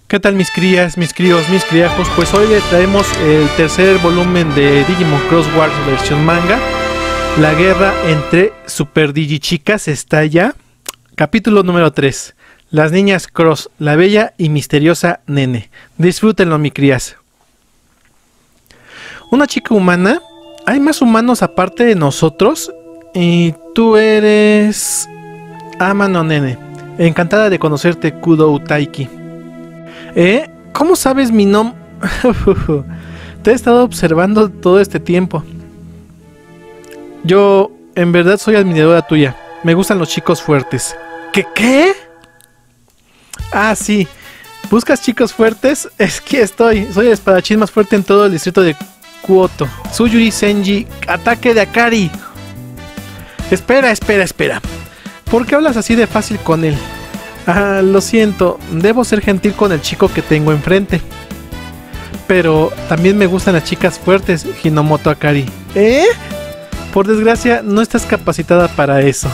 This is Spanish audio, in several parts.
¿Qué tal mis crías, mis críos, mis criajos? Pues hoy les traemos el tercer volumen de Digimon Cross Wars versión manga. La guerra entre Super Digichicas está ya. Capítulo número 3. Las niñas Cross, la bella y misteriosa Nene. Disfrútenlo, mis crías. Una chica humana. ¿Hay más humanos aparte de nosotros? Y tú eres... Amano Nene. Encantada de conocerte, Kudo Taiki. ¿Cómo sabes mi nombre? Te he estado observando todo este tiempo. Yo, en verdad, soy admiradora tuya. Me gustan los chicos fuertes. ¿Qué? Ah, sí. ¿Buscas chicos fuertes? Es que estoy. Soy el espadachín más fuerte en todo el distrito de Kyoto. Tsuyuri Senji. Ataque de Akari. Espera. ¿Por qué hablas así de fácil con él? Ah, lo siento, debo ser gentil con el chico que tengo enfrente. Pero también me gustan las chicas fuertes, Hinomoto Akari. Por desgracia, no estás capacitada para eso.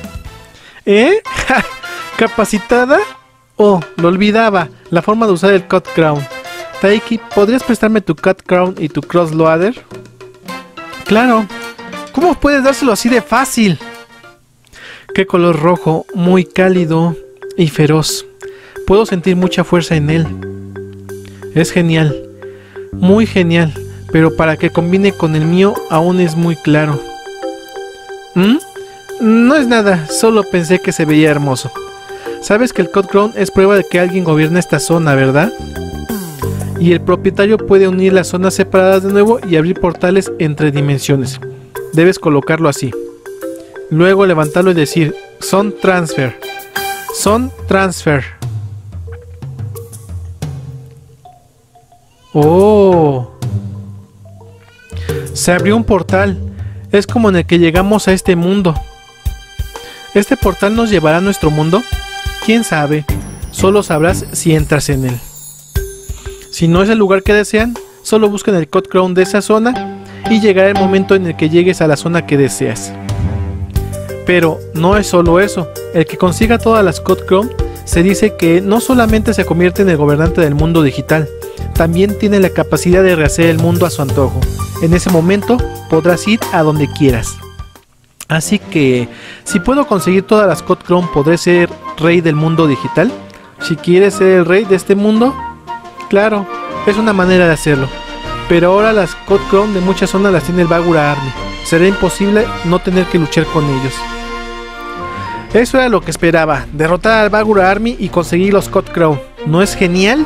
¿Capacitada? Oh, lo olvidaba, la forma de usar el Cut Crown. Taiki, ¿podrías prestarme tu Cut Crown y tu Cross Loader? Claro. ¿Cómo puedes dárselo así de fácil? Qué color rojo, muy cálido y feroz. Puedo sentir mucha fuerza en él. Es genial, muy genial, pero para que combine con el mío aún es muy claro. No es nada, solo pensé que se veía hermoso. Sabes que el Cut Crown es prueba de que alguien gobierna esta zona, ¿verdad? Y el propietario puede unir las zonas separadas de nuevo y abrir portales entre dimensiones. Debes colocarlo así. Luego levantarlo y decir, Son Transfer. Oh. Se abrió un portal. Es como en el que llegamos a este mundo. ¿Este portal nos llevará a nuestro mundo? ¿Quién sabe? Solo sabrás si entras en él. Si no es el lugar que desean, solo busquen el Cut Crown de esa zona y llegará el momento en el que llegues a la zona que deseas. Pero no es solo eso. El que consiga todas las Cut Crown se dice que no solamente se convierte en el gobernante del mundo digital, también tiene la capacidad de rehacer el mundo a su antojo. En ese momento podrás ir a donde quieras. Así que, si puedo conseguir todas las Cut Crown, ¿podré ser rey del mundo digital? Si quieres ser el rey de este mundo, claro, es una manera de hacerlo. Pero ahora las Cut Crown de muchas zonas las tiene el Bagura Army. Será imposible no tener que luchar con ellos. Eso era lo que esperaba, derrotar al Bagura Army y conseguir los Cut Crown. ¿No es genial?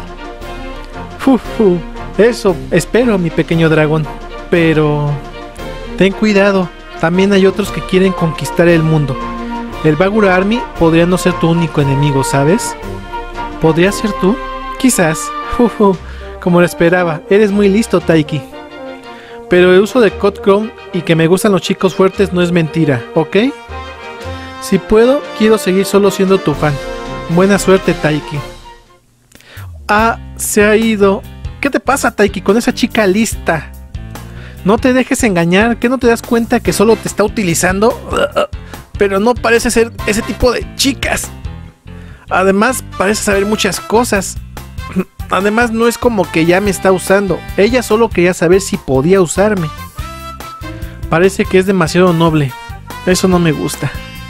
Eso espero, mi pequeño dragón. Pero ten cuidado, también hay otros que quieren conquistar el mundo. El Bagura Army podría no ser tu único enemigo, ¿sabes? ¿Podría ser tú? Quizás. Como lo esperaba, eres muy listo, Taiki. Pero el uso de Cut Crown y que me gustan los chicos fuertes no es mentira, ¿ok? Si puedo, quiero seguir solo siendo tu fan. Buena suerte, Taiki. Ah, se ha ido. ¿Qué te pasa, Taiki, con esa chica lista? No te dejes engañar, ¿que no te das cuenta que solo te está utilizando? Pero no parece ser ese tipo de chicas. Además, parece saber muchas cosas. Además, no es como que ya me está usando. Ella solo quería saber si podía usarme. Parece que es demasiado noble. Eso no me gusta.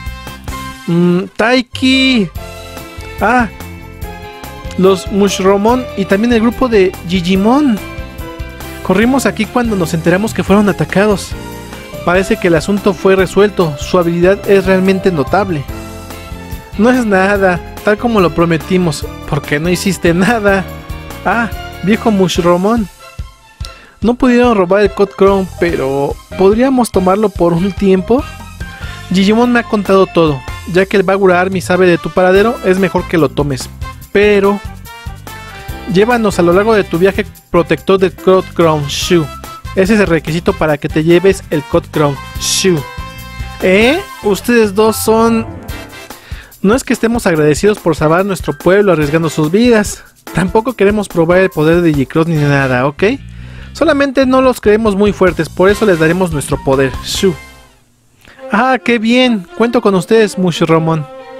Taiki. Ah, los Mushromon y también el grupo de Digimon. Corrimos aquí cuando nos enteramos que fueron atacados. Parece que el asunto fue resuelto. Su habilidad es realmente notable. No es nada, tal como lo prometimos. ¿Por qué no hiciste nada? Ah, viejo Mushromon. No pudieron robar el Cut Crown, pero ¿podríamos tomarlo por un tiempo? Digimon me ha contado todo. Ya que el Bagura Army sabe de tu paradero, es mejor que lo tomes. Pero llévanos a lo largo de tu viaje protector del Cut Crown Shoe. Ese es el requisito para que te lleves el Cut Crown Shoe. Ustedes dos son... No es que estemos agradecidos por salvar nuestro pueblo arriesgando sus vidas. Tampoco queremos probar el poder de Digicross ni nada, ¿ok? Solamente no los creemos muy fuertes, por eso les daremos nuestro poder, Shoe. Ah, qué bien, cuento con ustedes, Mushromon.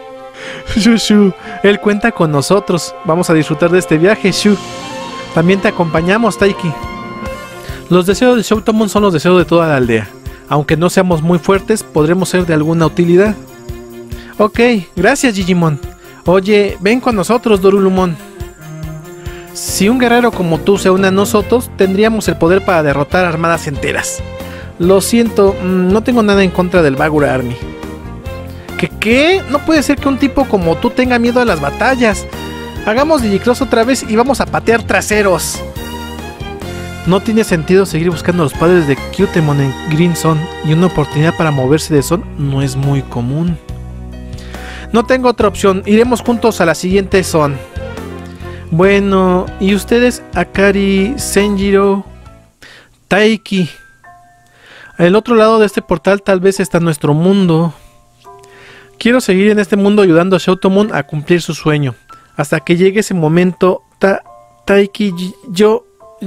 Shu, Shu, él cuenta con nosotros. Vamos a disfrutar de este viaje, Shu. También te acompañamos, Taiki. Los deseos de Shoutomon son los deseos de toda la aldea. Aunque no seamos muy fuertes, podremos ser de alguna utilidad. Ok, gracias, Digimon. Oye, ven con nosotros, Dorulumon. Si un guerrero como tú se une a nosotros, tendríamos el poder para derrotar armadas enteras. Lo siento, no tengo nada en contra del Bagura Army. ¿Qué? No puede ser que un tipo como tú tenga miedo a las batallas. Hagamos Digicross otra vez y vamos a patear traseros. No tiene sentido seguir buscando a los padres de Cutemon en Green Zone, y una oportunidad para moverse de zone no es muy común. No tengo otra opción, iremos juntos a la siguiente zone. Bueno, ¿y ustedes? Akari, Senjiro, Taiki. Al otro lado de este portal tal vez está nuestro mundo. Quiero seguir en este mundo ayudando a Shoutomon a cumplir su sueño. Hasta que llegue ese momento, Taiki, yo...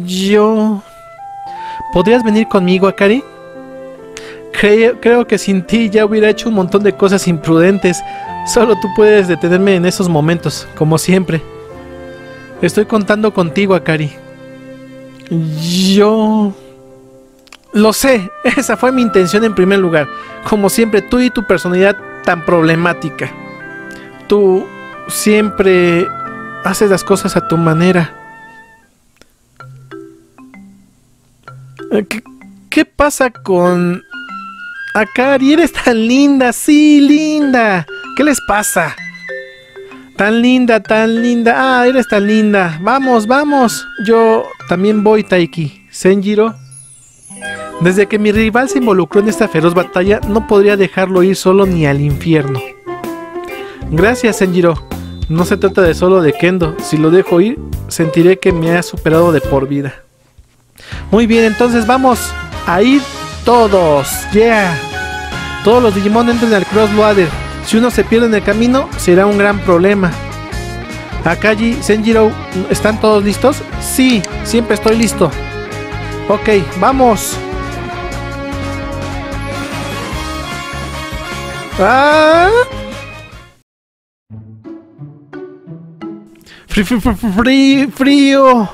¿Podrías venir conmigo, Akari? Creo que sin ti ya hubiera hecho un montón de cosas imprudentes. Solo tú puedes detenerme en esos momentos, como siempre. Estoy contando contigo, Akari. Yo... Lo sé, esa fue mi intención en primer lugar. Como siempre, tú y tu personalidad tan problemática. Tú siempre haces las cosas a tu manera. ¿Qué pasa con Akari? Eres tan linda, sí, linda. ¿Qué les pasa? Tan linda, tan linda. Ah, eres tan linda. Vamos, vamos. Yo también voy, Taiki. Senjiro. Desde que mi rival se involucró en esta feroz batalla, no podría dejarlo ir solo ni al infierno. Gracias, Senjiro. No se trata de solo de Kendo. Si lo dejo ir, sentiré que me ha superado de por vida. Muy bien, entonces vamos a ir todos. Yeah. Todos los Digimon entren al Crossloader. Si uno se pierde en el camino, será un gran problema. Akagi, Senjiro, ¿están todos listos? Sí, siempre estoy listo. Ok, vamos. ¡Ah! Frío.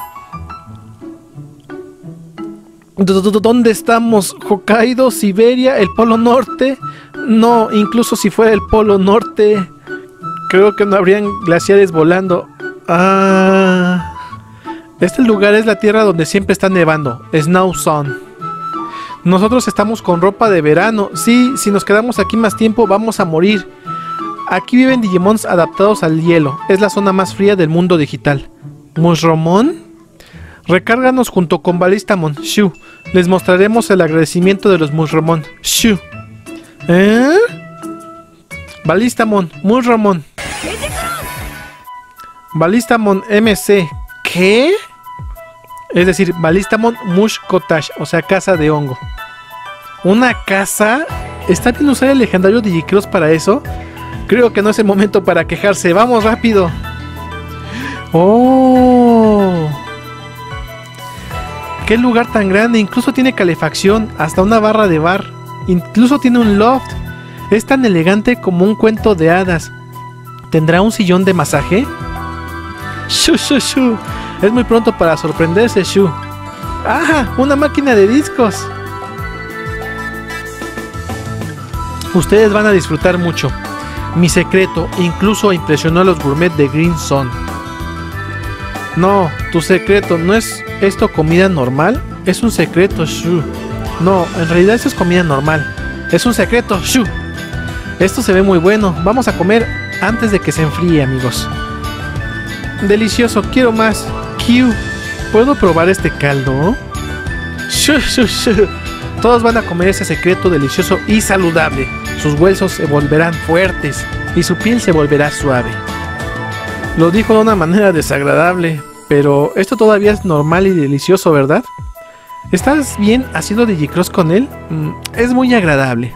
¿Dónde estamos? ¿Hokkaido? ¿Siberia? ¿El Polo Norte? No, incluso si fuera el Polo Norte, creo que no habrían glaciares volando. Ah, este lugar es la tierra donde siempre está nevando, Snow Zone. Nosotros estamos con ropa de verano. Sí, si nos quedamos aquí más tiempo vamos a morir. Aquí viven Digimons adaptados al hielo. Es la zona más fría del mundo digital. ¿Mushroomon? Recárganos junto con Ballistamon, Shu. Les mostraremos el agradecimiento de los Mushroomon, Shu. Ballistamon, Mushroomon. Ballistamon MC. ¿Qué? Es decir, Ballistamon Mush Cottage, o sea, casa de hongo. ¿Una casa? ¿Está bien usar el legendario Digicross para eso? Creo que no es el momento para quejarse. ¡Vamos rápido! ¡Oh! ¡Qué lugar tan grande! Incluso tiene calefacción, hasta una barra de bar. Incluso tiene un loft. Es tan elegante como un cuento de hadas. ¿Tendrá un sillón de masaje? ¡Shu, shu, shu! Es muy pronto para sorprenderse, Shu. ¡Ah! ¡Una máquina de discos! Ustedes van a disfrutar mucho. Mi secreto incluso impresionó a los gourmet de Green Zone. No, tu secreto no es esto comida normal. Es un secreto, Shu. No, en realidad eso es comida normal. Es un secreto, Shu. Esto se ve muy bueno. Vamos a comer antes de que se enfríe, amigos. Delicioso, quiero más. Q, ¿puedo probar este caldo? Shu, shu, shu. Todos van a comer ese secreto delicioso y saludable. Sus huesos se volverán fuertes y su piel se volverá suave. Lo dijo de una manera desagradable, pero esto todavía es normal y delicioso, ¿verdad? ¿Estás bien haciendo Digicross con él? Es muy agradable.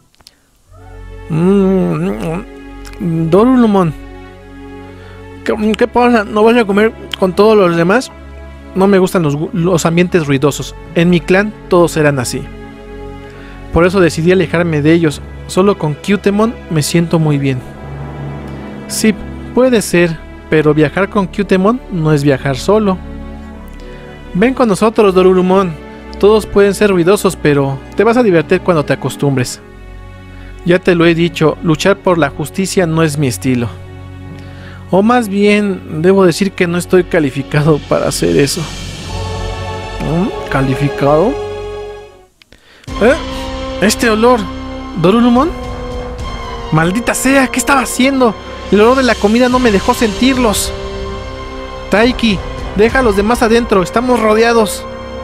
Dorulumon, ¿qué pasa? ¿No vas a comer con todos los demás? No me gustan los ambientes ruidosos. En mi clan todos eran así. Por eso decidí alejarme de ellos. Solo con Cutemon me siento muy bien. Sí, puede ser, pero viajar con Cutemon no es viajar solo. Ven con nosotros, Dorurumon. Todos pueden ser ruidosos, pero te vas a divertir cuando te acostumbres. Ya te lo he dicho, luchar por la justicia no es mi estilo. O más bien, debo decir que no estoy calificado para hacer eso. ¿Calificado? Este olor. ¿Dorurumon? Maldita sea, ¿qué estaba haciendo? El olor de la comida no me dejó sentirlos. Taiki, deja a los demás adentro, estamos rodeados.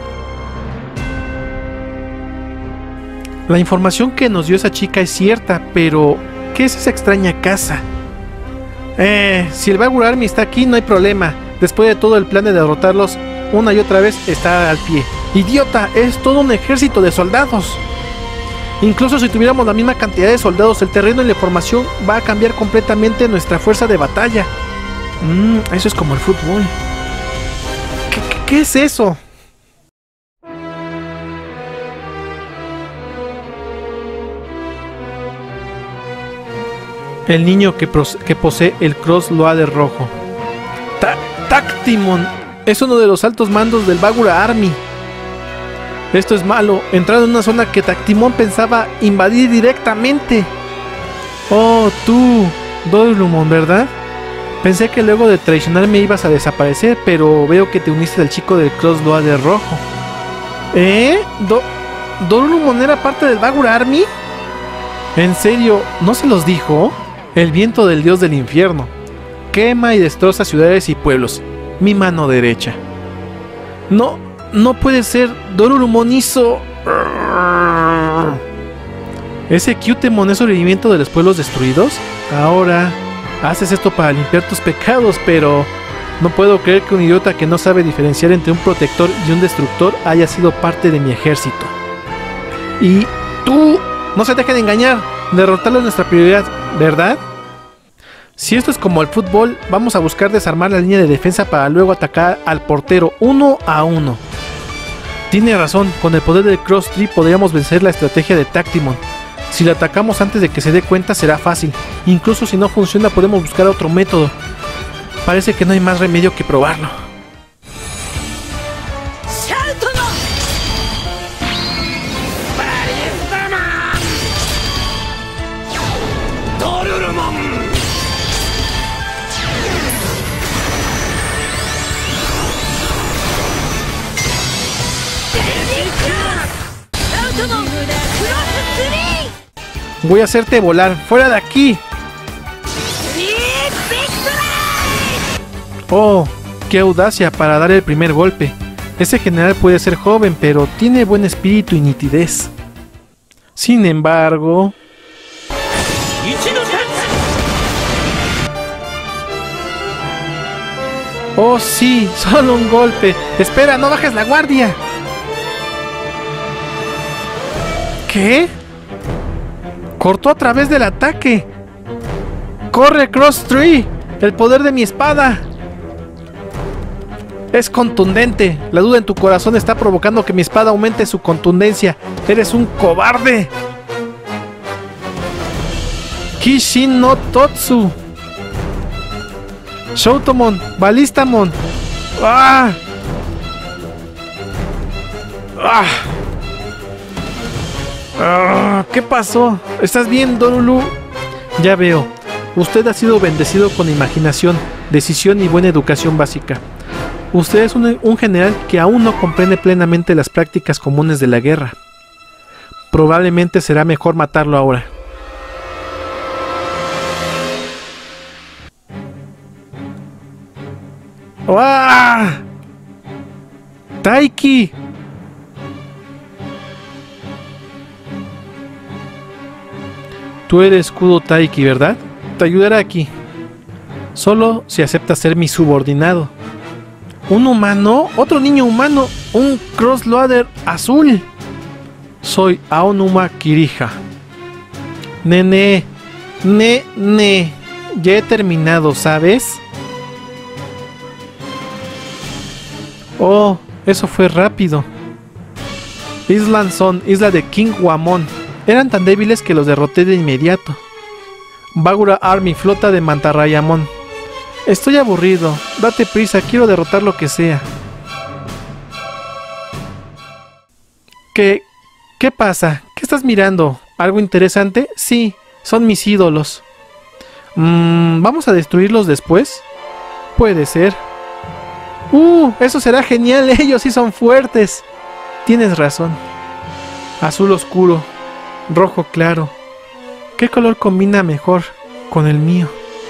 La información que nos dio esa chica es cierta, pero ¿qué es esa extraña casa? Si el Bagura Army está aquí, no hay problema. Después de todo, el plan de derrotarlos una y otra vez está al pie. ¡Idiota! Es todo un ejército de soldados. Incluso si tuviéramos la misma cantidad de soldados, el terreno y la formación va a cambiar completamente nuestra fuerza de batalla. Eso es como el fútbol. ¿Qué es eso? El niño que posee el Cross Loader rojo. Tactimon es uno de los altos mandos del Bagura Army. Esto es malo, entrar en una zona que Tactimon pensaba invadir directamente. Oh, tú, Dorurumon, ¿verdad? Pensé que luego de traicionarme ibas a desaparecer, pero veo que te uniste al chico del Cross Loader rojo. ¿Dorurumon era parte del Bagura Army? ¿En serio? ¿No se los dijo? El viento del dios del infierno. Quema y destroza ciudades y pueblos. Mi mano derecha. No puede ser. Dorurumon hizo... ¿Ese Cutemon es sobrevivimiento de los pueblos destruidos? Ahora, haces esto para limpiar tus pecados, pero... No puedo creer que un idiota que no sabe diferenciar entre un protector y un destructor haya sido parte de mi ejército. Y tú... No se dejen engañar. Derrotarlo es nuestra prioridad, ¿verdad? Si esto es como el fútbol, vamos a buscar desarmar la línea de defensa para luego atacar al portero 1 a 1. Tiene razón, con el poder del Cross Tree podríamos vencer la estrategia de Tactimon. Si lo atacamos antes de que se dé cuenta será fácil. Incluso si no funciona podemos buscar otro método. Parece que no hay más remedio que probarlo. Voy a hacerte volar. ¡Fuera de aquí! Oh, qué audacia para dar el primer golpe. Ese general puede ser joven, pero tiene buen espíritu y nitidez. Sin embargo... Oh sí, solo un golpe. Espera, no bajes la guardia. ¿Qué? Cortó a través del ataque. ¡Corre, Cross Tree! ¡El poder de mi espada! Es contundente. La duda en tu corazón está provocando que mi espada aumente su contundencia. ¡Eres un cobarde! Kishin no Totsu. Shoutomon, Balistamon. ¡Ah! ¡Ah! ¿Qué pasó? ¿Estás bien, Dorulu? Ya veo. Usted ha sido bendecido con imaginación, decisión y buena educación básica. Usted es un general que aún no comprende plenamente las prácticas comunes de la guerra. Probablemente será mejor matarlo ahora. ¡Ah! ¡Taiki! Tú eres Kudo Taiki, ¿verdad? Te ayudaré aquí. Solo si aceptas ser mi subordinado. ¿Un humano? ¿Otro niño humano? ¿Un Cross Loader azul? Soy Aonuma Kirija. Nene. Ya he terminado, ¿sabes? Oh, eso fue rápido. Island Son, isla de King Wamon. Eran tan débiles que los derroté de inmediato. Bagura Army, flota de Mantarrayamón. Estoy aburrido. Date prisa, quiero derrotar lo que sea. ¿Qué pasa? ¿Qué estás mirando? ¿Algo interesante? Sí, son mis ídolos. ¿Vamos a destruirlos después? Puede ser. Eso será genial, ellos sí son fuertes. Tienes razón. Azul oscuro, rojo claro. ¿Qué color combina mejor con el mío?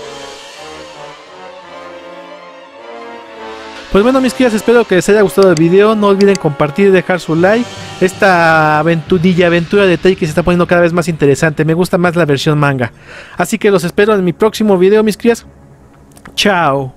Pues bueno, mis crías, espero que les haya gustado el video. No olviden compartir y dejar su like. Esta aventura de Teiki se está poniendo cada vez más interesante. Me gusta más la versión manga. Así que los espero en mi próximo video, mis crías. Chao.